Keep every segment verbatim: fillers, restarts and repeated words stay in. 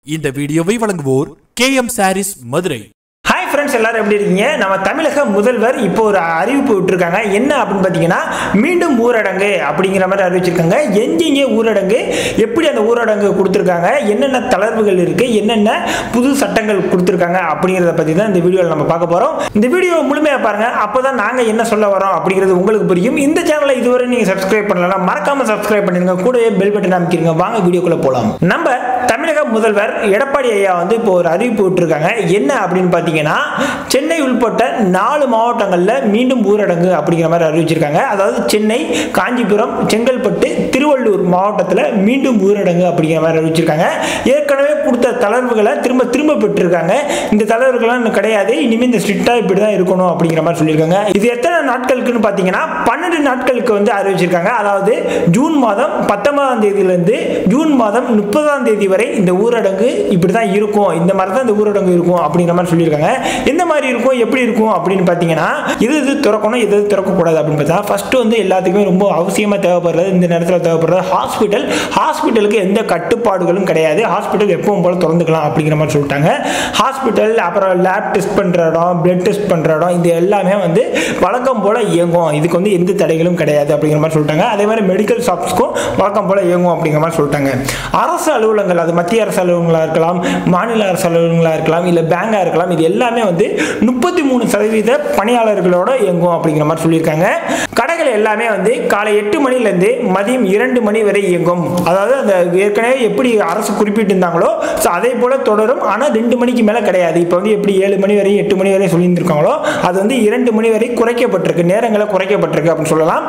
இந்த வீடியோவை வழங்குவோர் KM sarees Madurai. Hi friends, எல்லாரும் எப்படி இருக்கீங்க? நம்ம தமிழக முதல்வர் இப்போ ஒரு அறிவிப்பு விட்டுருக்காங்க. என்ன அப்படின்னு பார்த்தீங்கன்னா, மீண்டும் ஊரடங்கு அப்படிங்கிற மாதிரி அறிவிச்சிருக்காங்க. எங்கெங்கே ஊரடங்கு, எப்படி அந்த ஊரடங்கு கொடுத்துருக்காங்க, என்னென்ன தளர்வுகள் இருக்குது, என்னென்ன புது சட்டங்கள் கொடுத்துருக்காங்க அப்படிங்கிறத பற்றி தான் இந்த வீடியோவில் நம்ம பார்க்க போகிறோம். இந்த வீடியோ முழுமையாக பாருங்கள், அப்போ தான் நாங்கள் என்ன சொல்ல வரோம் அப்படிங்கிறது உங்களுக்கு புரியும். இந்த சேனலை இதுவரை நீங்கள் சப்ஸ்கிரைப் பண்ணலாம், மறக்காமல் சப்ஸ்கிரைப் பண்ணிடுங்க, கூடவே பெல் பட்டன் அமைக்கிறீங்க. வாங்க வீடியோக்குள்ளே போகலாம். நம்ம தமிழக முதல்வர் எடப்பாடி ஐயா வந்து இப்போ ஒரு அறிவிப்பு விட்டுருக்காங்க. என்ன அப்படின்னு பார்த்தீங்கன்னா, சென்னை உள்பட்ட நாலு மாவட்டங்களில் மீண்டும் ஊரடங்கு அப்படிங்கிற மாதிரி அறிவிச்சிருக்காங்க. அதாவது சென்னை, காஞ்சிபுரம், செங்கல்பட்டு, திருவள்ளூர் மாவட்டத்தில் மீண்டும் ஊரடங்கு அப்படிங்கிற மாதிரி அறிவிச்சிருக்காங்க. ஏற்கனவே கொடுத்த தளர்வுகளை திரும்ப திரும்ப பெற்றிருக்காங்க. இந்த தளர்வுகள்லாம் கிடையாது, இனிமேல் இந்த ஸ்ட்ரிக்டாக இப்படி தான் இருக்கணும் அப்படிங்கிற மாதிரி சொல்லியிருக்காங்க. இது எத்தனை நாட்களுக்குன்னு பார்த்தீங்கன்னா, பன்னெண்டு நாட்களுக்கு வந்து அறிவிச்சிருக்காங்க. அதாவது ஜூன் மாதம் பத்தொன்பதாம் தேதியிலிருந்து ஜூன் மாதம் முப்பதாம் தேதி வரை இந்த ஊரடங்கு இப்படி தான் இருக்கும், இந்த மாதிரி தான் இந்த ஊரடங்கு இருக்கும் அப்படிங்கிற மாதிரி சொல்லியிருக்காங்க. எந்த மாதிரி இருக்கும், எப்படி இருக்கும் அப்படின்னு பார்த்தீங்கன்னா, இது இது திறக்கணும், இது திறக்கக்கூடாது அப்படின்னு பார்த்தா, ஃபர்ஸ்ட் வந்து எல்லாத்துக்குமே ரொம்ப அவசியமாக தேவைப்படுறது, இந்த நேரத்தில் தேவைப்படுறது ஹாஸ்பிட்டல். ஹாஸ்பிட்டலுக்கு எந்த கட்டுப்பாடுகளும் கிடையாது, ஹாஸ்பிட்டல் எப்பவும் போல திறந்துக்கலாம் அப்படிங்கிற மாதிரி சொல்லிட்டாங்க. ஹாஸ்பிட்டல், அப்புறம் லேப் டெஸ்ட் பண்ணுற இடம், பிளட் டெஸ்ட் பண்ணுற இடம், இது எல்லாமே வந்து வழக்கம் போல இயங்கும், இதுக்கு வந்து எந்த தடைகளும் கிடையாது அப்படிங்கிற மாதிரி சொல்லிட்டாங்க. அதே மாதிரி மெடிக்கல் ஷாப்ஸ்க்கும் வழக்கம் போல இயங்கும் அப்படிங்கிற மாதிரி சொல்லிட்டாங்க. அரசு அலுவலகங்கள், அது மத்திய அரசு அலுவலகங்களாக இருக்கலாம், மாநில அரசு அலுவலகங்களாக இருக்கலாம், இல்லை பேங்காக இருக்கலாம், இது எல்லாமே வந்து முப்பத்தி மூணு சதவீத பணியாளர்களோட இயங்கும் அப்படிங்கிற மாதிரி சொல்லியிருக்காங்க. கடைகள் எல்லாமே வந்து காலை எட்டு மணிலேருந்து மதியம் இரண்டு மணி வரை இயங்கும். அதாவது அந்த ஏற்கனவே எப்படி அரசு குறிப்பிட்டு இருந்தாங்களோ அதே போல தொடரும். ஆனால் ரெண்டு மணிக்கு மேலே கிடையாது. இப்போ வந்து எப்படி ஏழு மணி வரை எட்டு மணி வரை சொல்லியிருந்திருக்காங்களோ அது வந்து இரண்டு மணி வரை குறைக்கப்பட்டிருக்கு, நேரங்களை குறைக்கப்பட்டிருக்கு அப்படின்னு சொல்லலாம்.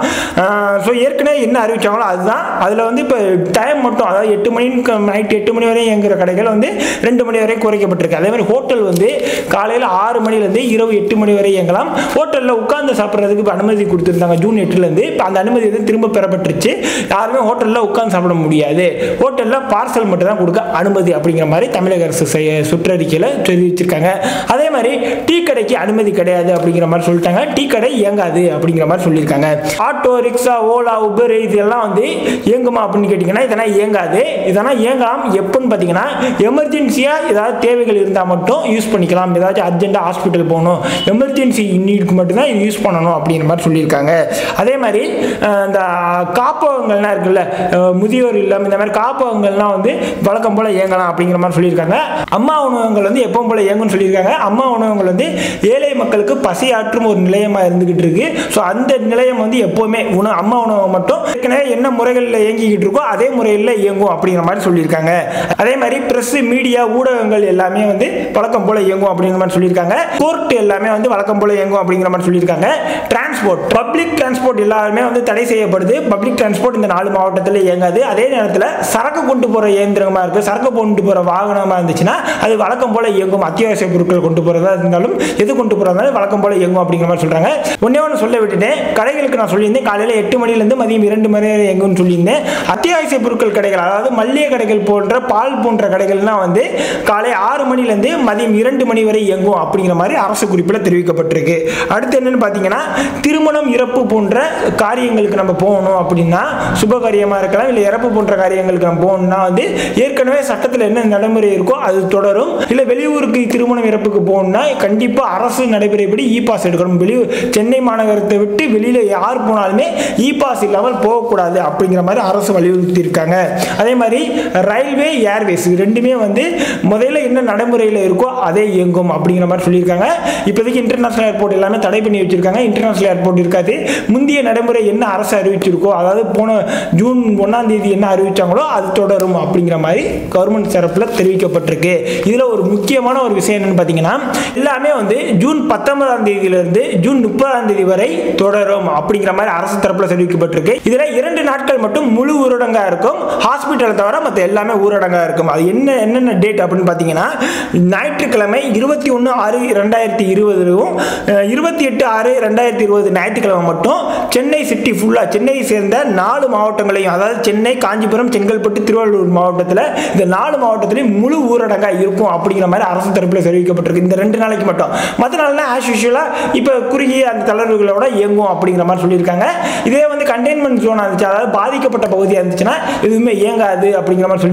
ஸோ ஏற்கனவே என்ன அறிவிச்சாங்களோ அதுதான். அதில் வந்து இப்போ டைம் மட்டும், அதாவது எட்டு மணி நைட் எட்டு மணி வரை இயங்குற கடைகள் வந்து ரெண்டு மணி வரை குறைக்கப்பட்டிருக்கு. அதே மாதிரி ஹோட்டல் வந்து காலையில் ஆறு மணிலேருந்து இரவு எட்டு மணி வரை இயங்கலாம். ஹோட்டலில் உட்கார்ந்து சாப்பிட்றதுக்கு இப்போ அனுமதி கொடுத்துருந்தாங்க ஜூன் எட்டுலேருந்து. இப்போ அந்த அனுமதி வந்து திரும்ப பெறப்பட்டுருச்சு. யாருமே ஹோட்டலில் உட்கார்ந்து சாப்பிட முடியாது, ஹோட்டலில் பார்சல் மட்டும் தான் கொடுக்க அனுமதி அப்படிங்கிற மாதிரி தமிழக அரசு சுற்றறிக்கையில் தெரிவிச்சிருக்காங்க. அதே மாதிரி டீ கடைக்கு அனுமதி கிடையாது அப்படிங்கிற மாதிரி சொல்லிட்டாங்க. டீ கடை இயங்காது அப்படிங்கிற மாதிரி சொல்லியிருக்காங்க. ஆட்டோ, ரிக்ஷா, ஓலா, உபர் இதெல்லாம் வந்து இயங்குமா அப்படின்னு கேட்டிங்கன்னா இதெல்லாம் இயங்காது. இதெல்லாம் இயங்கலாம் எப்போன்னு பார்த்தீங்கன்னா, எமர்ஜென்சியாக ஏதாவது தேவைகள் இருந்தால் மட்டும் யூஸ் பண்ணிக்கலாம். ஏதாச்சும் அர்ஜென்ட்டாக ஹாஸ்பிட்டல் போகணும், எமர்ஜென்சி நீடுக்கு மட்டும்தான் இது யூஸ் பண்ணணும் அப்படிங்கிற மாதிரி சொல்லியிருக்காங்க. அதே மாதிரி இந்த காப்பகங்கள்லாம் இருக்குல்ல, முதியோர் இல்லம், இந்த மாதிரி காப்பகங்கள்லாம் வந்து வழக்கம் போல் இயங்கலாம் அப்படிங்கிற மாதிரி சொல்லியிருக்காங்க. அம்மா உணவகங்கள் வந்து எப்பவும் போல இயங்கும்னு சொல்லியிருக்காங்க. அம்மா உணவகங்கள் வந்து ஏழை மக்களுக்கு பசியாற்றும் ஒரு நிலையமாக இருந்துகிட்டு இருக்கு. ஸோ அந்த நிலையம் வந்து எப்போவுமே உணவு அம்மா உணவகம் மட்டும் ஏற்கனவே என்ன முறைகளில் இயங்கிக்கிட்டு இருக்கோ அதே முறையில் இயங்கும் அப்படிங்கிற மாதிரி சொல்லியிருக்காங்க. அதே மாதிரி பிரஸ், மீடியா, ஊடகங்கள் எல்லாமே வந்து வழக்கம் போல இயங்கும் அப்படிங்கிற மாதிரி சொல்லியிருக்காங்க. கோர்ட் எல்லாமே வந்து வழக்கம் போல இயங்கும் அப்படிங்கிற மாதிரி சொல்லியிருக்காங்க. டிரான்ஸ்போர்ட், பப்ளிக் டிரான்ஸ்போர்ட் எல்லாருமே வந்து தடை செய்யப்படுது. பப்ளிக் டிரான்ஸ்போர்ட் இந்த நாலு மாவட்டத்தில் இயங்காது. அதே நேரத்தில் சரக்கு கொண்டு போகிற இயந்திரமாக இருக்குது, சரக்கு கொண்டு போகிற வாகனமாக இருந்துச்சுன்னா அது வழக்கம் போல இயங்கும். அத்தியாவசிய பொருட்கள் கொண்டு போகிறதா இருந்தாலும் எது கொண்டு போகிறதாலும் வழக்கம் போல இயங்கும் அப்படிங்கிற மாதிரி சொல்கிறாங்க. ஒன்னே ஒன்று சொல்ல விட்டுட்டேன், கடைகளுக்கு நான் சொல்லியிருந்தேன் காலையில் எட்டு மணிலேருந்து மதியம் இரண்டு மணி வரை இயங்கும்னு சொல்லியிருந்தேன். அத்தியாவசிய பொருட்கள் கடைகள், அதாவது மல்லிகை கடைகள் போன்ற, பால் போன்ற கடைகள்லாம் வந்து காலை ஆறு மணிலேருந்து மதியம் இரண்டு மணி வரை இயங்கும் அப்படிங்கிற மாதிரி அரசு குறிப்பில் தெரிவிக்கப்பட்டிருக்கு. அடுத்து என்னன்னு பார்த்தீங்கன்னா, திருமணம், இறப்பு போன்ற காரியங்களுக்கு நம்ம போகணும் அப்படின்னா, சுப காரியமாக இருக்கலாம், இல்லை இறப்பு போன்ற காரியங்களுக்கு நம்ம போகணும்னா வந்து ஏற்கனவே சட்டத்தில் என்ன நடைமுறை இருக்கோ அது தொடரும். இல்லை வெளியூருக்கு திருமணம், இறப்புக்கு போகணும்னா கண்டிப்பாக அரசு நடைமுறைப்படி இ பாஸ் எடுக்கணும். வெளியூர் சென்னை மாநகரத்தை விட்டு வெளியில் யார் போனாலுமே இ பாஸ் இல்லாமல் போகக்கூடாது அப்படிங்கிற மாதிரி அரசு வலியுறுத்தி இருக்காங்க. அதே மாதிரி ரயில்வே, ஏர்வேஸ் ரெண்டுமே வந்து முதல்ல என்ன நடைமுறையில் இருக்கோ அதே இயங்கும் அப்படிங்கிற மாதிரி சொல்லியிருக்காங்க. இப்போதைக்கு இன்டர்நேஷனல் ஏர்போர்ட் எல்லாமே தடை பண்ணி வச்சிருக்காங்க. இன்டர்நேஷனல் ஏர்போர்ட் இருக்காது. முந்தைய நடைமுறை என்ன அரசு அறிவிச்சிருக்கோ, அதாவது போன ஜூன் ஒன்னாம் தேதி என்ன அறிவிச்சாங்களோ அது தொடரும் அப்படிங்கிற மாதிரி கவர்மெண்ட் தரப்பில் தெரிவிக்கப்பட்டிருக்கு. இதில் ஒரு முக்கியமான ஒரு விஷயம் என்னன்னு பார்த்தீங்கன்னா, எல்லாமே வந்து ஜூன் பத்தொன்பதாம் தேதியிலிருந்து ஜூன் முப்பதாம் தேதி வரை தொடரும் அப்படிங்கிற மாதிரி அரசு தரப்பில் தெரிவிக்கப்பட்டிருக்கு. இதில் இரண்டு நாட்கள் மட்டும் முழு ஊரடங்கா இருக்கும். ஹாஸ்பிட்டல் தவிர மற்ற எல்லாமே ஊரடங்கா இருக்கும். அது என்ன என்னென்ன டேட் அப்படின்னு பார்த்தீங்கன்னா, ஞாயிற்றுக்கிழமை இருபத்தி ஒன்று ஆறு ரெண்டாயிரத்தி இருபதுலும் இருபத்தி எட்டு ஆறு ரெண்டாயிரத்தி இருபது ஞாயிற்றுக்கிழமை மட்டும் சென்னை சிட்டி ஃபுல்லாக, சென்னையை சேர்ந்த நாலு மாவட்டங்களையும், அதாவது சென்னை, காஞ்சிபுரம், செங்கல்பட்டு, திருவள்ளூர் மாவட்டத்தில் இந்த நாலு மாவட்டத்திலையும் முழு ஊரடங்கா இருக்கும் அப்படிங்கிற மாதிரி அரசு தரப்பில் தெரிவிக்கப்பட்டிருக்கு. இந்த ரெண்டு நாளைக்கு மட்டும். மற்ற நாள்னா ஆஸ் யூஷுவலாக இப்போ குறுகிய அந்த தளர்வுகளோட இயங்கும் அப்படிங்கிற மாதிரி சொல்லியிருக்காங்க. இதே வந்து கண்டெய்ன்மெண்ட் ஜோன் இருந்துச்சு, அதாவது பாதிக்கப்பட்ட பகுதியாக இருந்துச்சுன்னா எதுவுமே இயங்காது அப்படிங்கிற மாதிரி சொல்லியிருக்காங்க.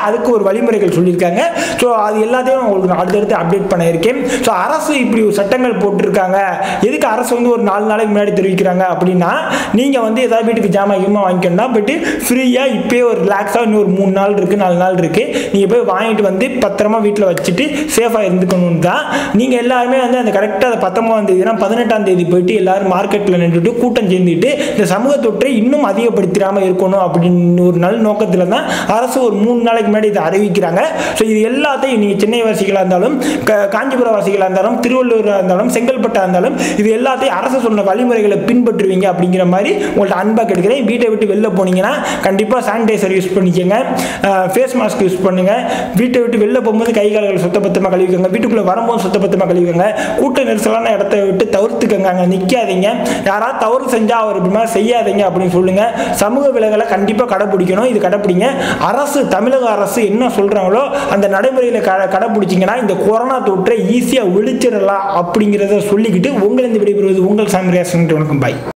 அதுக்கு ஒரு வழிமுறைகள் சொல்லியிருக்காங்க. ஸோ அது எல்லாத்தையும் உங்களுக்கு நான் அடுத்தடுத்து அப்டேட் பண்ண இருக்கேன். ஸோ அரசு இப்படி ஒரு சட்டங்கள் போட்டிருக்காங்க, எதுக்கு அரசு வந்து ஒரு நாலு நாளைக்கு முன்னாடி தெரிவிக்கிறாங்க அப்படின்னா, நீங்கள் வந்து ஏதாவது வீட்டுக்கு ஜாமான் கிமா வாங்கிக்கணும்னா போயிட்டு ஃப்ரீயாக இப்போயே ஒரு ரிலாக்ஸாக இன்னும் ஒரு மூணு நாள் இருக்குது நாலு நாள் இருக்குது, நீங்கள் போய் வாங்கிட்டு வந்து பத்திரமா வீட்டில் வச்சுட்டு சேஃபாக இருந்துக்கணும் தான். நீங்கள் எல்லாருமே வந்து அந்த கரெக்டாக அந்த பத்தொன்பதாம் தேதினா பதினெட்டாம் தேதி போயிட்டு எல்லாரும் மார்க்கெட்டில் நின்றுட்டு கூட்டம் சேர்ந்துட்டு இந்த சமூக தொற்றை இன்னும் அதிகப்படுத்திடாமல் இருக்கணும் அப்படின்னு ஒரு நல்ல நோக்கத்தில் தான் அரசு ஒரு மூணு நாளைக்கு முன்னாடி இதை அறிவிக்கிறாங்க. ஸோ இது எல்லாத்தையும் நீங்கள் சென்னை வாசிகளாக இருந்தாலும் காஞ்சிபுரம் வாசிகளாக இருந்தாலும் திருவள்ளூராக இருந்தாலும் செங்கல்பட்டாக இருந்தாலும் இது எல்லாத்தையும் அரசு சொன்ன வழிமுறைகளை பின்பற்றுவீங்க அப்படிங்கிற மாதிரி உங்கள்ட்ட அன்பாக எடுக்கிறேன். வீட்டை விட்டு வெளில போனீங்கன்னா கண்டிப்பாக சானிடைசர் யூஸ் பண்ணிக்கோங்க, ஃபேஸ் மாஸ்க் யூஸ் பண்ணுங்க, வீட்டை விட்டு வெளில போகும்போது கை கால்கள் சுத்தபத்தமாக கழுவிக்கோங்க, வீட்டுக்குள்ளே வரும்போது சுத்தபத்தமாக கழுவிக்கோங்க, கூட்ட நெரிசலான இடத்த விட்டு தவிர்த்துக்கங்க, அங்கே நிற்காதீங்க, யாராவது தவறு செஞ்சால் அவர் இப்படி மாதிரி செய்யாதீங்க அப்படின்னு சொல்லுங்க. சமூக விலகலை கண்டிப்பாக கடைப்பிடிக்கணும். இது கடைப்பிடிங்க. அரசு தமிழக அரசு என்ன சொல்கிறாங்களோ அந்த நடைமுறையில் க கடைப்பிடிச்சிங்கன்னா இந்த கொரோனா தொற்றை ஈஸியாக ஒழிச்சிடலாம் அப்படிங்கிறத சொல்லிக்கிட்டு உங்களிருந்து விடைபெறுவது உங்கள் சாமி. வணக்கம். பாய்.